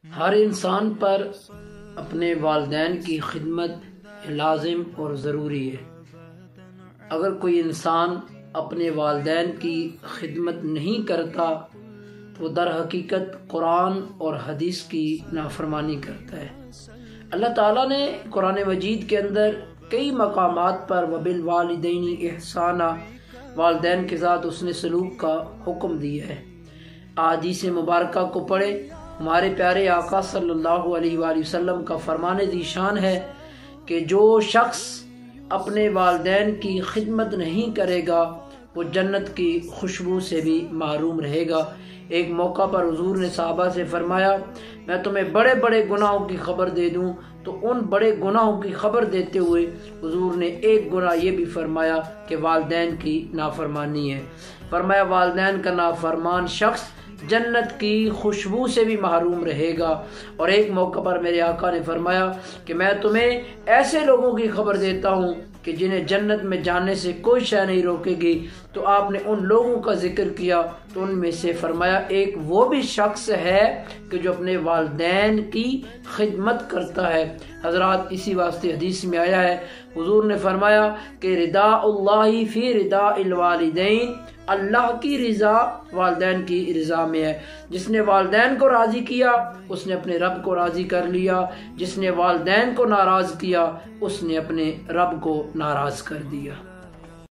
ہر انسان پر اپنے والدین کی خدمت لازم اور ضروری ہے۔ اگر کوئی انسان اپنے والدین کی خدمت نہیں کرتا تو در حقیقت قرآن اور حدیث کی نافرمانی کرتا ہے۔ اللہ تعالیٰ نے قرآن مجید کے اندر کئی مقامات پر وبالوالدین احسانا، والدین کے ساتھ اس نے سلوک کا حکم دیا ہے۔ احادیث مبارکہ کو پڑھیں، ہمارے پیارے آقا صلی اللہ علیہ وآلہ وسلم کا فرمان ذیشان ہے کہ جو شخص اپنے والدین کی خدمت نہیں کرے گا وہ جنت کی خوشبو سے بھی محروم رہے گا۔ ایک موقع پر حضور نے صحابہ سے فرمایا، میں تمہیں بڑے بڑے گناہوں کی خبر دے دوں، تو ان بڑے گناہوں کی خبر دیتے ہوئے حضور نے ایک گناہ یہ بھی فرمایا کہ والدین کی نافرمانی ہے۔ فرمایا والدین کا نافرمان شخص جنت کی خوشبو سے بھی محروم رہے گا۔ اور ایک موقع پر میرے آقا نے فرمایا کہ میں تمہیں ایسے لوگوں کی خبر دیتا ہوں کہ جنہیں جنت میں جانے سے کوئی شے نہیں روکے گی۔ تو آپ نے ان لوگوں کا ذکر کیا تو ان میں سے فرمایا ایک وہ بھی شخص ہے کہ جو اپنے والدین کی خدمت کرتا ہے۔ حضرات اسی واسطے حدیث میں آیا ہے، حضور نے فرمایا کہ رضا اللہ فی رضا الوالدین، اللہ کی رضا والدین کی رضا میں ہے۔ جس نے والدین کو راضی کیا اس نے اپنے رب کو راضی کر لیا، جس نے والدین کو ناراض کیا اس نے اپنے رب کو ناراض کر دیا۔